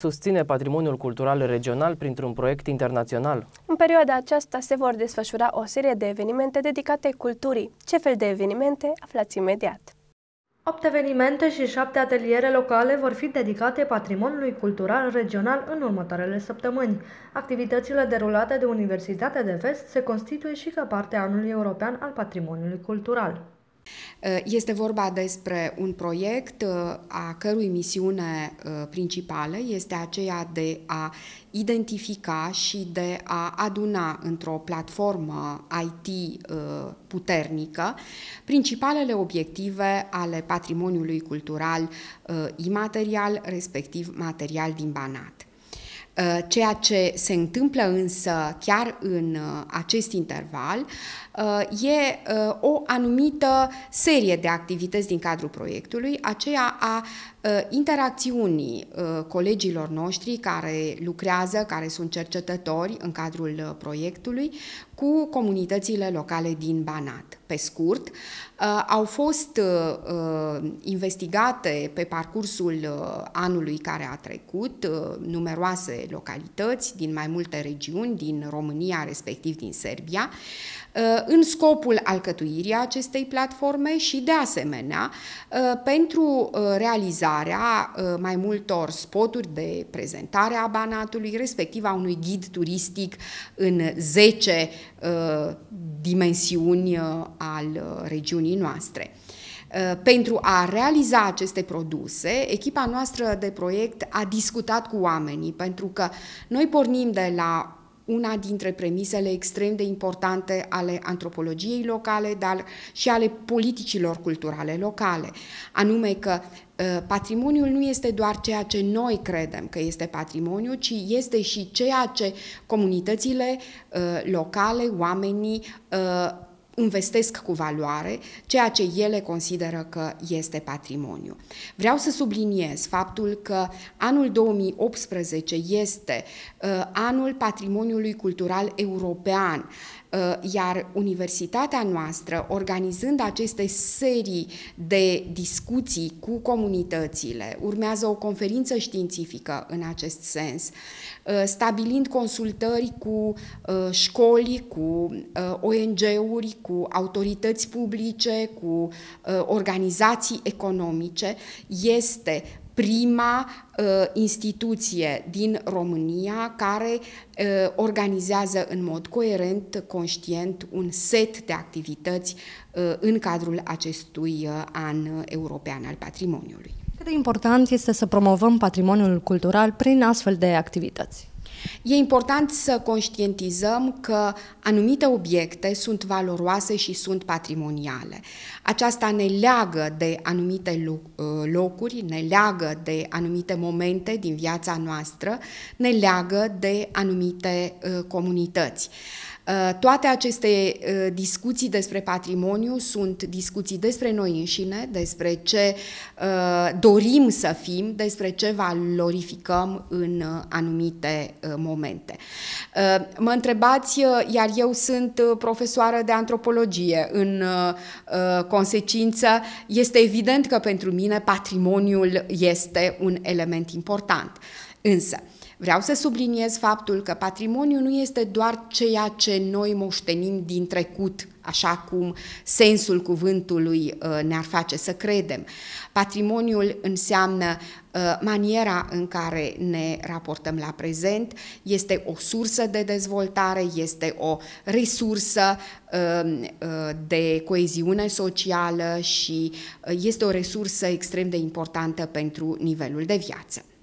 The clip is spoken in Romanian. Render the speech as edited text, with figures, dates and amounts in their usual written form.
Susține patrimoniul cultural regional printr-un proiect internațional. În perioada aceasta se vor desfășura o serie de evenimente dedicate culturii. Ce fel de evenimente? Aflați imediat. 8 evenimente și 7 ateliere locale vor fi dedicate patrimoniului cultural regional în următoarele săptămâni. Activitățile derulate de Universitatea de Vest se constituie și ca parte a Anului European al Patrimoniului Cultural. Este vorba despre un proiect a cărui misiune principală este aceea de a identifica și de a aduna într-o platformă IT puternică principalele obiective ale patrimoniului cultural imaterial, respectiv material din Banat. Ceea ce se întâmplă însă chiar în acest interval e o anumită serie de activități din cadrul proiectului, aceea a interacțiunii colegilor noștri care lucrează, care sunt cercetători în cadrul proiectului, cu comunitățile locale din Banat. Pe scurt, au fost investigate pe parcursul anului care a trecut numeroase localități din mai multe regiuni, din România, respectiv din Serbia, în scopul alcătuirii acestei platforme și, de asemenea, pentru realizarea mai multor spoturi de prezentare a Banatului, respectiv a unui ghid turistic în 10 dimensiuni al regiunii noastre. Pentru a realiza aceste produse, echipa noastră de proiect a discutat cu oamenii, pentru că noi pornim de la una dintre premisele extrem de importante ale antropologiei locale, dar și ale politicilor culturale locale, anume că patrimoniul nu este doar ceea ce noi credem că este patrimoniu, ci este și ceea ce comunitățile locale, oamenii investesc cu valoare, ceea ce ele consideră că este patrimoniu. Vreau să subliniez faptul că anul 2018 este anul patrimoniului cultural european, iar universitatea noastră, organizând aceste serii de discuții cu comunitățile, urmează o conferință științifică în acest sens, stabilind consultări cu școli, cu ONG-uri, cu autorități publice, cu organizații economice, este prima instituție din România care organizează în mod coerent, conștient, un set de activități în cadrul acestui an european al patrimoniului. Cât de important este să promovăm patrimoniul cultural prin astfel de activități? E important să conștientizăm că anumite obiecte sunt valoroase și sunt patrimoniale. Aceasta ne leagă de anumite locuri, ne leagă de anumite momente din viața noastră, ne leagă de anumite comunități. Toate aceste discuții despre patrimoniu sunt discuții despre noi înșine, despre ce dorim să fim, despre ce valorificăm în anumite momente. Mă întrebați, iar eu sunt profesoară de antropologie. În consecință, este evident că pentru mine patrimoniul este un element important. Însă, vreau să subliniez faptul că patrimoniul nu este doar ceea ce noi moștenim din trecut, așa cum sensul cuvântului ne-ar face să credem. Patrimoniul înseamnă maniera în care ne raportăm la prezent, este o sursă de dezvoltare, este o resursă de coeziune socială și este o resursă extrem de importantă pentru nivelul de viață.